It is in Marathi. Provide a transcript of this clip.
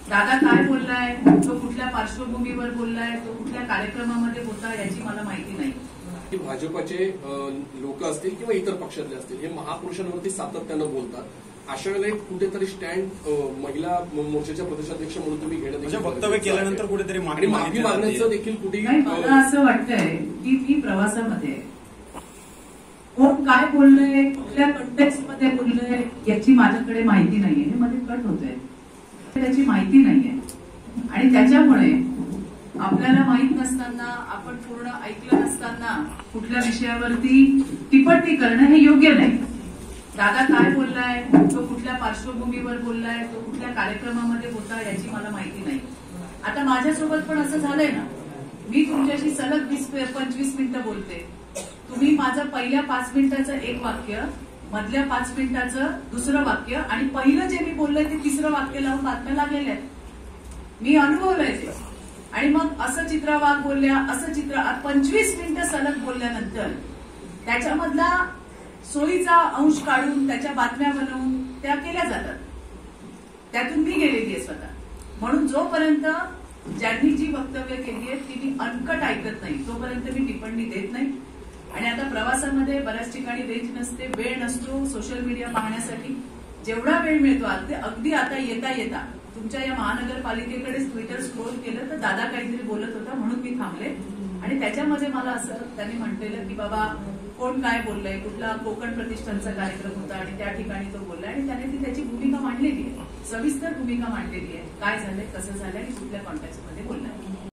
दादा काय बोललाय, तो कुठल्या पार्श्वभूमीवर बोललाय, तो कुठल्या कार्यक्रमामध्ये होता याची मला माहिती नाही. भाजपचे लोक असतील किंवा इतर पक्षातले असतील हे महापुरुषांवरती सातत्यानं बोलतात. अशा वेळेला कुठेतरी स्टँड महिला मोर्चाच्या प्रदेशाध्यक्ष म्हणून तुम्ही घेणं वक्तव्य केल्यानंतर कुठेतरी माफी मागण्याचं देखील कुठे मला असं वाटतंय की मी प्रवासामध्ये कोण काय बोललंय, कुठल्या कंटेक्स्ट मध्ये बोललंय याची माझ्याकडे माहिती नाहीये. हे मध्ये कट होतंय, त्याची माहिती नाहीये. आणि त्याच्यामुळे आपल्याला माहित नसताना, आपण पूर्ण ऐकलं नसताना कुठल्या विषयावरती टिप्पणी करणं हे योग्य नाही. दादा काय बोललाय, तो कुठल्या पार्श्वभूमीवर बोललाय, तो कुठल्या कार्यक्रमामध्ये होता याची मला माहिती नाही. आता माझ्यासोबत पण असं झालंय ना, मी तुमच्याशी सलग 20-25 मिनिटं बोलते. तुम्ही माझं पहिल्या 5 मिनिटाचं एक वाक्य, मधल्या 5 मिनिटाचं दुसरं वाक्य आणि पहिलं जे मी बोललंय ते तिसरं वाक्य लावून बातम्या लागलेल्या आहेत. मी अनुभवलंय ते. आणि मग असं चित्रा वाघ बोलल्या, असं 25 मिनिटं सलग बोलल्यानंतर त्याच्यामधला सोयीचा अंश काढून त्याच्या बातम्या बनवून त्या केल्या जातात. त्यातून मी गेलेली आहे स्वतः. म्हणून जोपर्यंत ज्यांनी जी वक्तव्य केली आहेत ती मी अनकट ऐकत नाही तोपर्यंत मी टिप्पणी देत नाही. आणि आता प्रवासामध्ये बऱ्याच ठिकाणी रेंज नसते, वेळ नसतो सोशल मीडिया पाहण्यासाठी. जेवढा वेळ मिळतो अगदी आता येता येता तुमच्या या महानगरपालिकेकडेच ट्विटर स्क्रोल केलं तर दादा काहीतरी बोलत होता म्हणून मी थांबले. आणि त्याच्यामध्ये मला असं त्यांनी म्हटलेलं की बाबा कोण काय बोललंय, कुठला कोकण प्रतिष्ठानचा कार्यक्रम होता आणि त्या ठिकाणी तो बोललाय आणि त्याने ती त्याची भूमिका मांडलेली आहे, सविस्तर भूमिका मांडलेली आहे, काय झालंय, कसं झालंय आणि कुठल्या कॉन्टॅक्टमध्ये बोललाय.